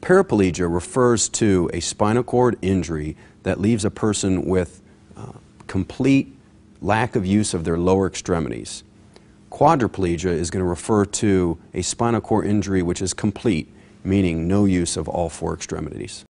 Paraplegia refers to a spinal cord injury that leaves a person with complete lack of use of their lower extremities. Quadriplegia is going to refer to a spinal cord injury which is complete, meaning no use of all four extremities.